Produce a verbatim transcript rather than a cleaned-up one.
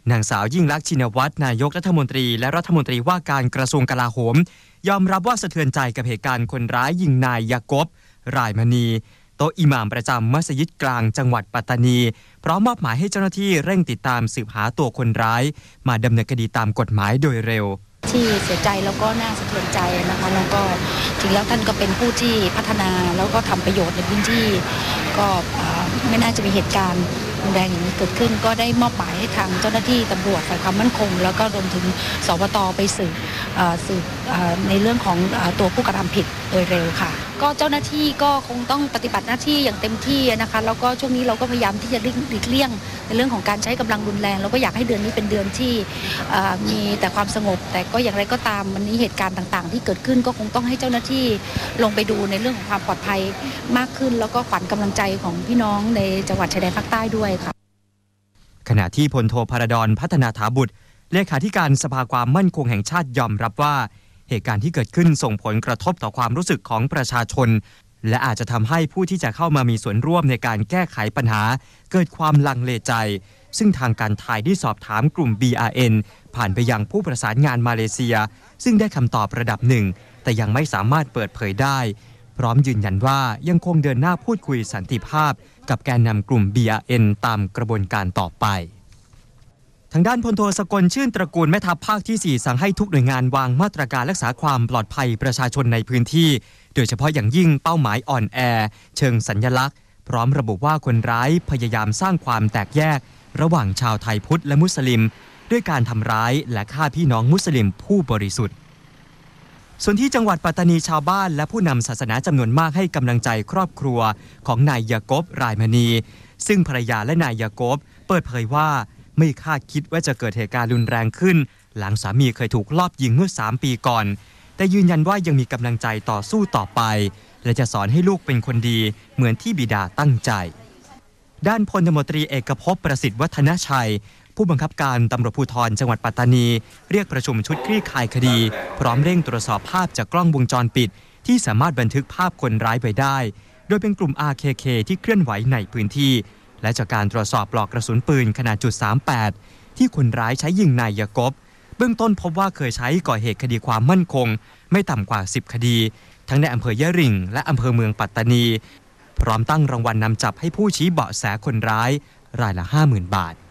นางสาวยิ่งลักษณ์ชินวัตรนายกรัฐมนตรีและรัฐมนตรีว่าการกระทรวงกลาโหมยอมรับว่าสะเทือนใจกับเหตุการณ์คนร้ายยิงนายยากบรายมณีโต๊ะอิหม่ามประจำมัสยิดกลางจังหวัดปัตตานีพร้อมมอบหมายให้เจ้าหน้าที่เร่งติดตามสืบหาตัวคนร้ายมาดำเนินคดีตามกฎหมายโดยเร็วที่เสียใจแล้วก็น่าสะเทือนใจนะคะแล้วก็จริงแล้วท่านก็เป็นผู้ที่พัฒนาแล้วก็ทำประโยชน์ในพื้นที่ก็ไม่น่าจะมีเหตุการณ์รุนแรงอย่างนี้เกิดขึ้นก็ได้มอบหมายให้ทางเจ้าหน้าที่ตำรวจฝ่ายความมั่นคงแล้วก็รวมถึงสปต.ไปสืบสืบในเรื่องของตัวผู้กระทำผิดโดยเร็วค่ะก็เจ้าหน้าที่ก็คงต้องปฏิบัติหน้าที่อย่างเต็มที่นะคะแล้วก็ช่วงนี้เราก็พยายามที่จะหลีกเลี่ยงในเรื่องของการใช้กำลังรุนแรงแล้วก็อยากให้เดือนนี้เป็นเดือนที่มีแต่ความสงบแต่ก็อย่างไรก็ตามวันนี้เหตุการณ์ต่างๆที่เกิดขึ้นก็คงต้องให้เจ้าหน้าที่ลงไปดูในเรื่องของความปลอดภัยมากขึ้นแล้วก็ขวัญกำลังใจของพี่น้องในจังหวัดชายแดนภาคใต้ด้วยค่ะขณะที่พลโทพรดรพัฒนาถาบุตรเลขาธิการสภาความมั่นคงแห่งชาติยอมรับว่าเหตุการณ์ที่เกิดขึ้นส่งผลกระทบต่อความรู้สึกของประชาชนและอาจจะทำให้ผู้ที่จะเข้ามามีส่วนร่วมในการแก้ไขปัญหาเกิดความลังเลใจซึ่งทางการไทยได้สอบถามกลุ่ม บี อาร์ เอ็น ผ่านไปยังผู้ประสานงานมาเลเซียซึ่งได้คำตอบระดับหนึ่งแต่ยังไม่สามารถเปิดเผยได้พร้อมยืนยันว่ายังคงเดินหน้าพูดคุยสันติภาพกับแกนนำกลุ่ม บี อาร์ เอ็น ตามกระบวนการต่อไปทางด้านพลโทสกลชื่นตระกูลแม่ทัพภาคที่สี่สั่งให้ทุกหน่วยงานวางมาตรการรักษาความปลอดภัยประชาชนในพื้นที่โดยเฉพาะอย่างยิ่งเป้าหมายอ่อนแอเชิงสัญลักษณ์พร้อมระบุว่าคนร้ายพยายามสร้างความแตกแยกระหว่างชาวไทยพุทธและมุสลิมด้วยการทำร้ายและฆ่าพี่น้องมุสลิมผู้บริสุทธิ์ส่วนที่จังหวัดปัตตานีชาวบ้านและผู้นำศาสนาจำนวนมากให้กำลังใจครอบครัวของนายยากบรายมณีซึ่งภรรยาและนายยากบเปิดเผยว่าไม่คาดคิดว่าจะเกิดเหตุการณ์รุนแรงขึ้นหลังสามีเคยถูกลอบยิงเมื่อสามปีก่อนแต่ยืนยันว่ายังมีกำลังใจต่อสู้ต่อไปและจะสอนให้ลูกเป็นคนดีเหมือนที่บิดาตั้งใจด้านพลตำรวจตรีเอกภพประสิทธิ์วัฒนชัยผู้บังคับการตำรวจภูธรจังหวัดปัตตานีเรียกประชุมชุดคลี่คลายคดีพร้อมเร่งตรวจสอบภาพจากกล้องวงจรปิดที่สามารถบันทึกภาพคนร้ายไว้ได้โดยเป็นกลุ่ม อาร์ เค เค ที่เคลื่อนไหวในพื้นที่และจากการตรวจสอบปลอกกระสุนปืนขนาดจุดสามแปดที่คนร้ายใช้ยิงนายยากบเบื้องต้นพบว่าเคยใช้ก่อเหตุคดีความมั่นคงไม่ต่ำกว่าสิบคดีทั้งในอำเภอยะริ่งและอำเภอเมืองปัตตานีพร้อมตั้งรางวัลนำจับให้ผู้ชี้เบาะแสคนร้ายรายละ ห้าหมื่น บาท